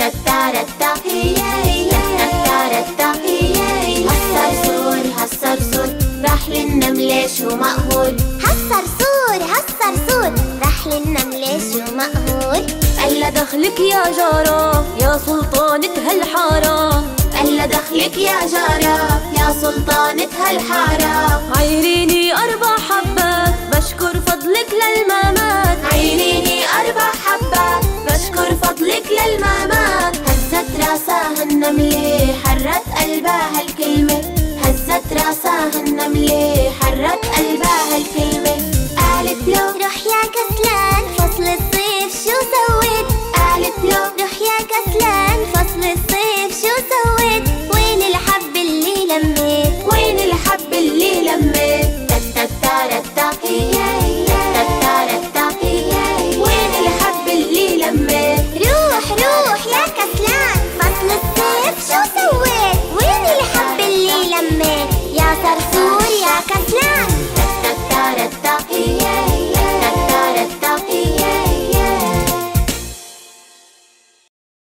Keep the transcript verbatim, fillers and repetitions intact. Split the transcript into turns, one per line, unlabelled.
تتارتا هي هي تتارتا هي هي هالصرصور هالصرصور راح للنملة شو مقهور.
هالصرصور هالصرصور راح للنملة شو مقهور.
ألا دخلك يا جارة يا سلطانة هالحارة.
ألا دخلك يا جارة يا سلطانة هالحارة.
عيريني أربع حبات بشكر فضلك للممات.
عيريني أربع حبات بشكر